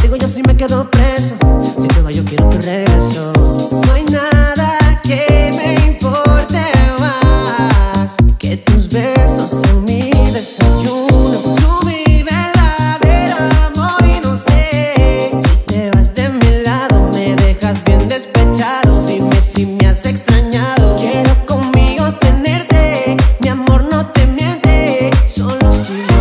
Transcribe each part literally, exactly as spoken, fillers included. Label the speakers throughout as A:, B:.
A: Contigo yo sí me quedo preso. Si te vas yo quiero tu regreso. No hay nada que me importe más que tus besos en mi desayuno. Tú mi verdadero amor y no sé si te vas de mi lado me dejas bien despechado. Dime si me has extrañado. Quiero conmigo tenerte, mi amor no te miente, solo estoy yo.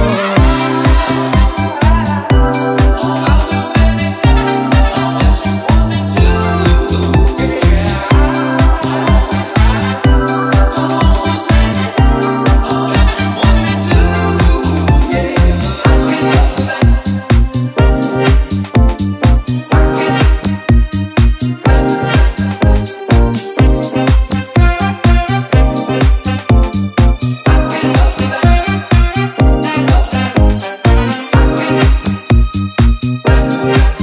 B: Yeah.